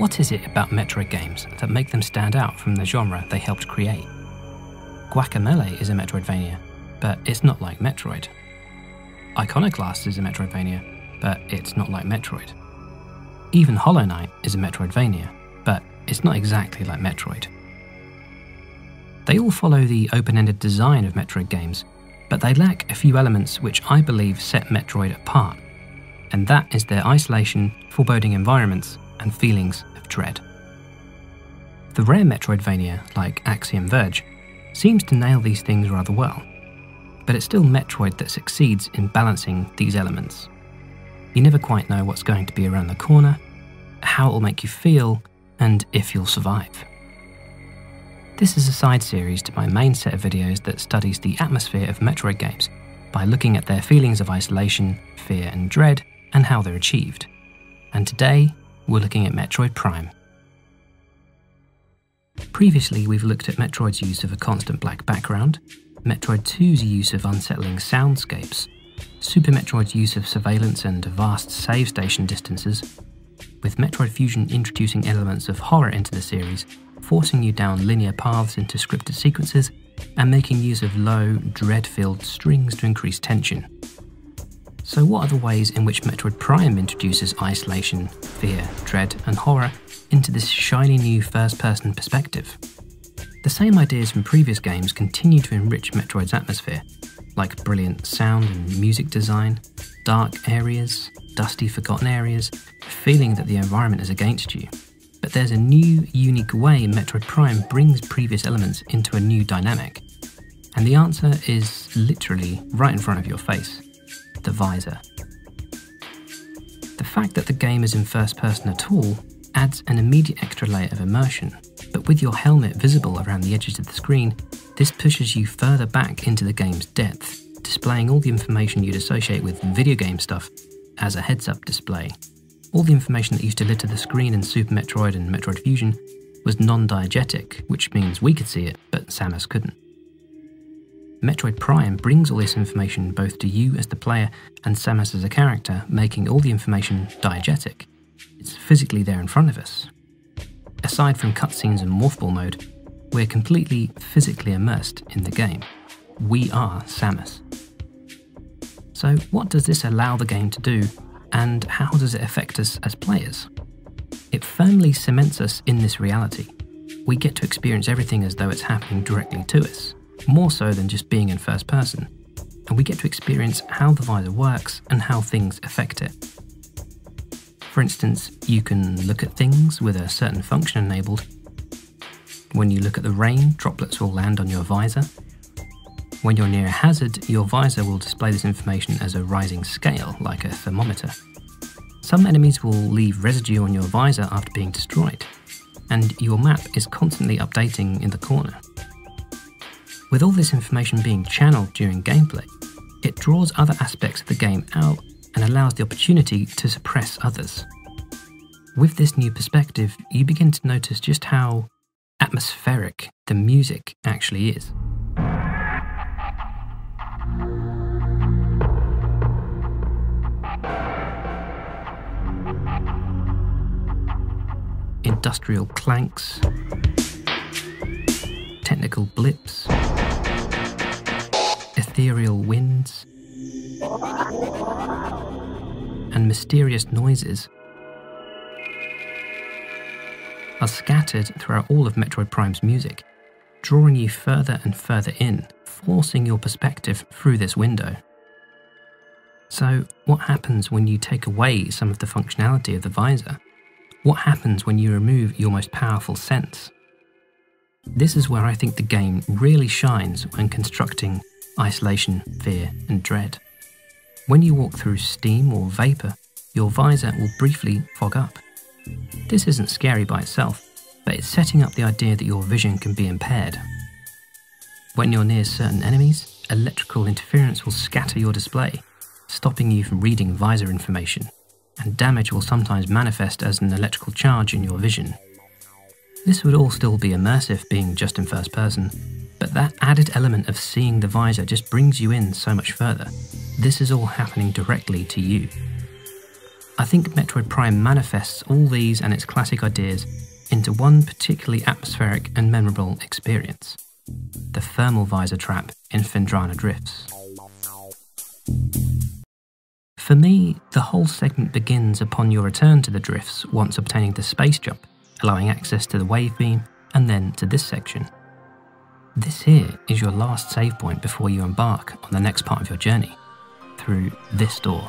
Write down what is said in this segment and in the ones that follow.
What is it about Metroid games that make them stand out from the genre they helped create? Guacamelee is a Metroidvania, but it's not like Metroid. Iconoclast is a Metroidvania, but it's not like Metroid. Even Hollow Knight is a Metroidvania, but it's not exactly like Metroid. They all follow the open-ended design of Metroid games, but they lack a few elements which I believe set Metroid apart, and that is their isolation, foreboding environments, and feelings of dread. The rare Metroidvania, like Axiom Verge, seems to nail these things rather well, but it's still Metroid that succeeds in balancing these elements. You never quite know what's going to be around the corner, how it will make you feel, and if you'll survive. This is a side series to my main set of videos that studies the atmosphere of Metroid games by looking at their feelings of isolation, fear and dread, and how they're achieved. And today, we're looking at Metroid Prime. Previously, we've looked at Metroid's use of a constant black background, Metroid 2's use of unsettling soundscapes, Super Metroid's use of surveillance and vast save station distances, with Metroid Fusion introducing elements of horror into the series, forcing you down linear paths into scripted sequences, and making use of low, dread-filled strings to increase tension. So what are the ways in which Metroid Prime introduces isolation, fear, dread, and horror into this shiny new first-person perspective? The same ideas from previous games continue to enrich Metroid's atmosphere, like brilliant sound and music design, dark areas, dusty forgotten areas, a feeling that the environment is against you. But there's a new, unique way Metroid Prime brings previous elements into a new dynamic. And the answer is literally right in front of your face: the visor. The fact that the game is in first person at all adds an immediate extra layer of immersion, but with your helmet visible around the edges of the screen, this pushes you further back into the game's depth, displaying all the information you'd associate with video game stuff as a heads-up display. All the information that used to litter the screen in Super Metroid and Metroid Fusion was non-diegetic, which means we could see it, but Samus couldn't. Metroid Prime brings all this information both to you as the player and Samus as a character, making all the information diegetic. It's physically there in front of us. Aside from cutscenes and morph ball mode, we're completely physically immersed in the game. We are Samus. So what does this allow the game to do, and how does it affect us as players? It firmly cements us in this reality. We get to experience everything as though it's happening directly to us, more so than just being in first person, and we get to experience how the visor works and how things affect it. For instance, you can look at things with a certain function enabled. When you look at the rain, droplets will land on your visor. When you're near a hazard, your visor will display this information as a rising scale, like a thermometer. Some enemies will leave residue on your visor after being destroyed, and your map is constantly updating in the corner. With all this information being channeled during gameplay, it draws other aspects of the game out and allows the opportunity to suppress others. With this new perspective, you begin to notice just how atmospheric the music actually is. Industrial clanks, technical blips, ethereal winds, and mysterious noises are scattered throughout all of Metroid Prime's music, drawing you further and further in, forcing your perspective through this window. So, what happens when you take away some of the functionality of the visor? What happens when you remove your most powerful sense? This is where I think the game really shines when constructing isolation, fear, and dread. When you walk through steam or vapour, your visor will briefly fog up. This isn't scary by itself, but it's setting up the idea that your vision can be impaired. When you're near certain enemies, electrical interference will scatter your display, stopping you from reading visor information, and damage will sometimes manifest as an electrical charge in your vision. This would all still be immersive being just in first person, but that added element of seeing the visor just brings you in so much further. This is all happening directly to you. I think Metroid Prime manifests all these and its classic ideas into one particularly atmospheric and memorable experience: the thermal visor trap in Phendrana Drifts. For me, the whole segment begins upon your return to the drifts once obtaining the space jump, allowing access to the wave beam, and then to this section. This here is your last save point before you embark on the next part of your journey, through this door.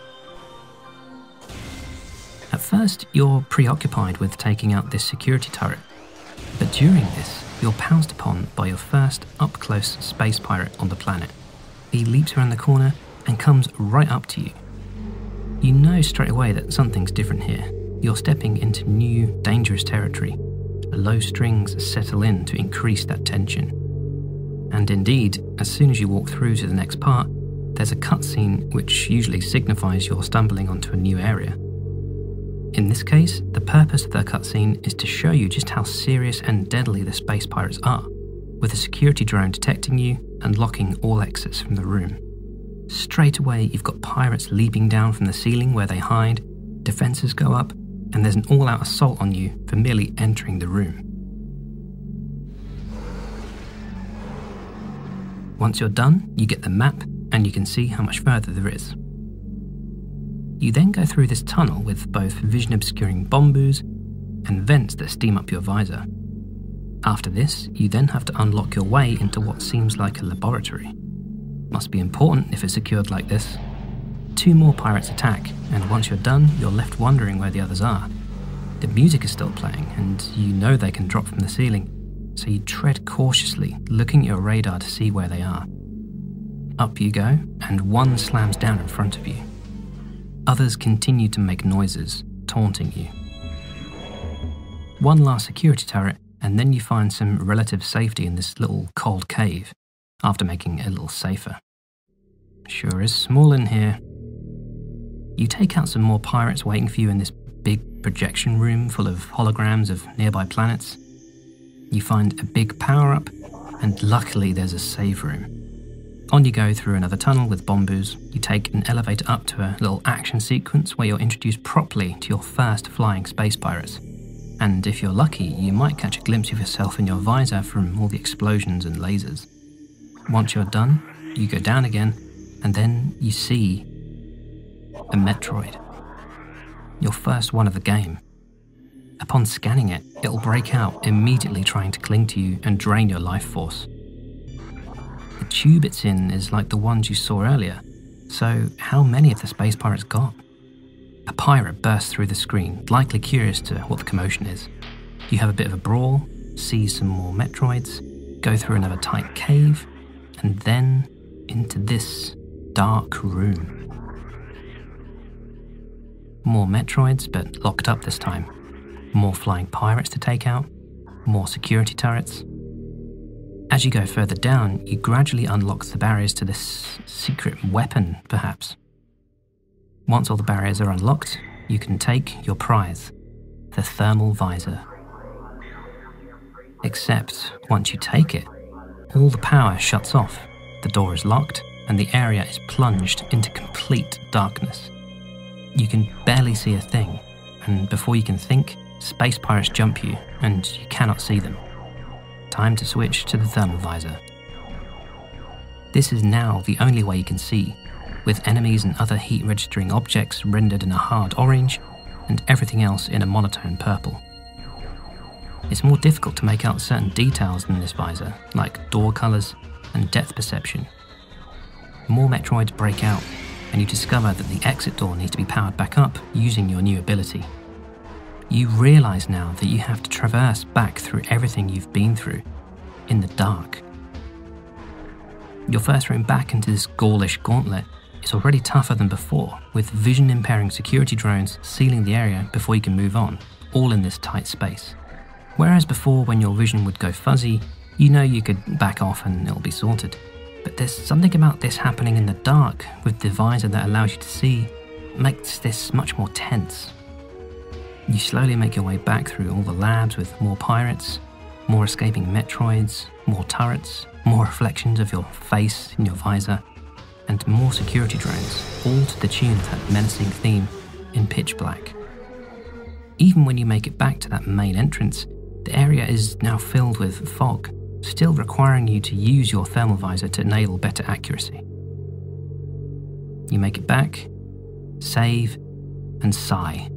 At first, you're preoccupied with taking out this security turret, but during this, you're pounced upon by your first up-close space pirate on the planet. He leaps around the corner and comes right up to you. You know straight away that something's different here. You're stepping into new, dangerous territory. Low strings settle in to increase that tension. And indeed, as soon as you walk through to the next part, there's a cutscene which usually signifies you're stumbling onto a new area. In this case, the purpose of the cutscene is to show you just how serious and deadly the space pirates are, with a security drone detecting you and locking all exits from the room. Straight away, you've got pirates leaping down from the ceiling where they hide, defenses go up, and there's an all-out assault on you for merely entering the room. Once you're done, you get the map, and you can see how much further there is. You then go through this tunnel with both vision-obscuring bombus and vents that steam up your visor. After this, you then have to unlock your way into what seems like a laboratory. Must be important if it's secured like this. 2 more pirates attack, and once you're done, you're left wondering where the others are. The music is still playing, and you know they can drop from the ceiling, so you tread cautiously, looking at your radar to see where they are. Up you go, and one slams down in front of you. Others continue to make noises, taunting you. One last security turret, and then you find some relative safety in this little cold cave, after making it a little safer. Sure is small in here. You take out some more pirates waiting for you in this big projection room full of holograms of nearby planets. You find a big power-up, and luckily there's a save room. On you go through another tunnel with bombus. You take an elevator up to a little action sequence where you're introduced properly to your first flying space pirates. And if you're lucky, you might catch a glimpse of yourself in your visor from all the explosions and lasers. Once you're done, you go down again, and then you see a Metroid. Your first one of the game. Upon scanning it, it'll break out, immediately trying to cling to you and drain your life force. The tube it's in is like the ones you saw earlier, so how many of the space pirates got? A pirate bursts through the screen, likely curious to what the commotion is. You have a bit of a brawl, see some more Metroids, go through another tight cave, and then into this dark room. More Metroids, but locked up this time. More flying pirates to take out, more security turrets. As you go further down, you gradually unlock the barriers to this secret weapon, perhaps. Once all the barriers are unlocked, you can take your prize, the thermal visor. Except, once you take it, all the power shuts off, the door is locked, and the area is plunged into complete darkness. You can barely see a thing, and before you can think, space pirates jump you, and you cannot see them. Time to switch to the thermal visor. This is now the only way you can see, with enemies and other heat-registering objects rendered in a hard orange, and everything else in a monotone purple. It's more difficult to make out certain details in this visor, like door colours and depth perception. More Metroids break out, and you discover that the exit door needs to be powered back up using your new ability. You realise now that you have to traverse back through everything you've been through, in the dark. Your first room back into this ghoulish gauntlet is already tougher than before, with vision-impairing security drones sealing the area before you can move on, all in this tight space. Whereas before, when your vision would go fuzzy, you know you could back off and it'll be sorted. But there's something about this happening in the dark, with the visor that allows you to see, makes this much more tense. You slowly make your way back through all the labs with more pirates, more escaping Metroids, more turrets, more reflections of your face in your visor, and more security drones, all to the tune of that menacing theme in pitch black. Even when you make it back to that main entrance, the area is now filled with fog, still requiring you to use your thermal visor to enable better accuracy. You make it back, save, and sigh.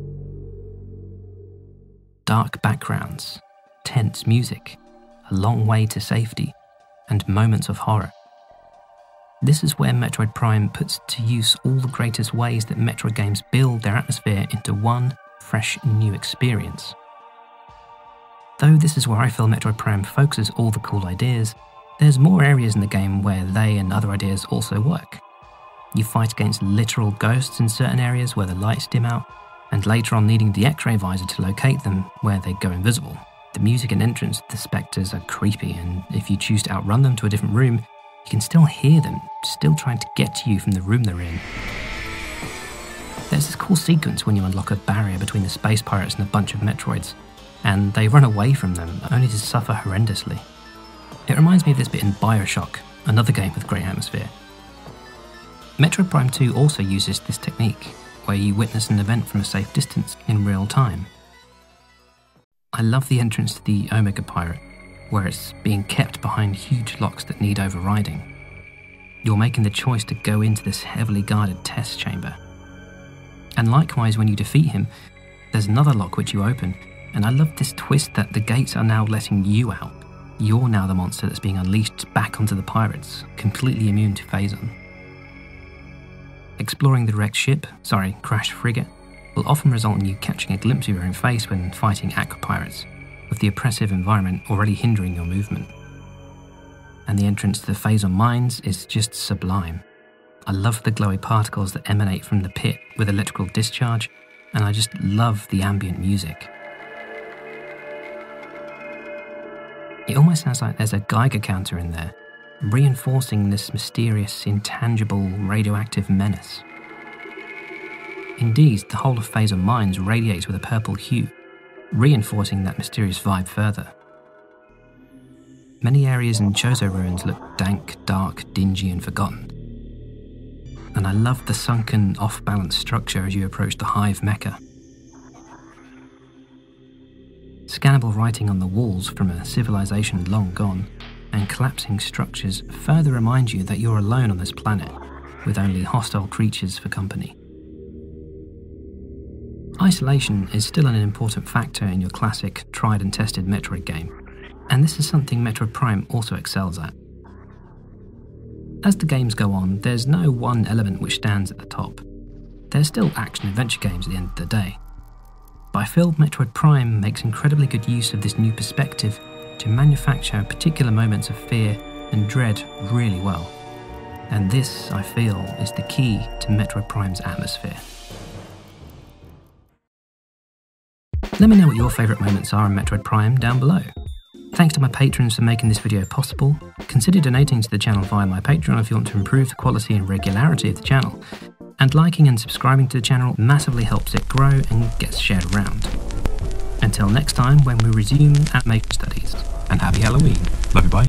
Dark backgrounds, tense music, a long way to safety, and moments of horror. This is where Metroid Prime puts to use all the greatest ways that Metroid games build their atmosphere into one fresh new experience. Though this is where I feel Metroid Prime focuses all the cool ideas, there's more areas in the game where they and other ideas also work. You fight against literal ghosts in certain areas where the lights dim out, and later on needing the X-ray visor to locate them where they go invisible. The music and entrance to the spectres are creepy, and if you choose to outrun them to a different room, you can still hear them, still trying to get to you from the room they're in. There's this cool sequence when you unlock a barrier between the space pirates and a bunch of Metroids, and they run away from them, only to suffer horrendously. It reminds me of this bit in Bioshock, another game with great atmosphere. Metroid Prime 2 also uses this technique, where you witness an event from a safe distance in real time. I love the entrance to the Omega Pirate, where it's being kept behind huge locks that need overriding. You're making the choice to go into this heavily guarded test chamber. And likewise, when you defeat him, there's another lock which you open, and I love this twist that the gates are now letting you out. You're now the monster that's being unleashed back onto the pirates, completely immune to Phazon. Exploring the wrecked ship, crashed frigate, will often result in you catching a glimpse of your own face when fighting aqua pirates, with the oppressive environment already hindering your movement. And the entrance to the Phazon mines is just sublime. I love the glowy particles that emanate from the pit with electrical discharge, and I just love the ambient music. It almost sounds like there's a Geiger counter in there, reinforcing this mysterious, intangible, radioactive menace. Indeed, the whole of Phazon Mines radiates with a purple hue, reinforcing that mysterious vibe further. Many areas in Chozo Ruins look dank, dark, dingy and forgotten. And I love the sunken, off-balance structure as you approach the Hive Mecha. Scannable writing on the walls from a civilization long gone, and collapsing structures further remind you that you're alone on this planet, with only hostile creatures for company. Isolation is still an important factor in your classic, tried and tested Metroid game, and this is something Metroid Prime also excels at. As the games go on, there's no one element which stands at the top. They're still action-adventure games at the end of the day. But I feel Metroid Prime makes incredibly good use of this new perspective to manufacture particular moments of fear and dread really well. And this, I feel, is the key to Metroid Prime's atmosphere. Let me know what your favourite moments are in Metroid Prime down below. Thanks to my patrons for making this video possible. Consider donating to the channel via my Patreon if you want to improve the quality and regularity of the channel. And liking and subscribing to the channel massively helps it grow and gets shared around. Until next time, when we resume animation studies. And happy Halloween. Love you, bye.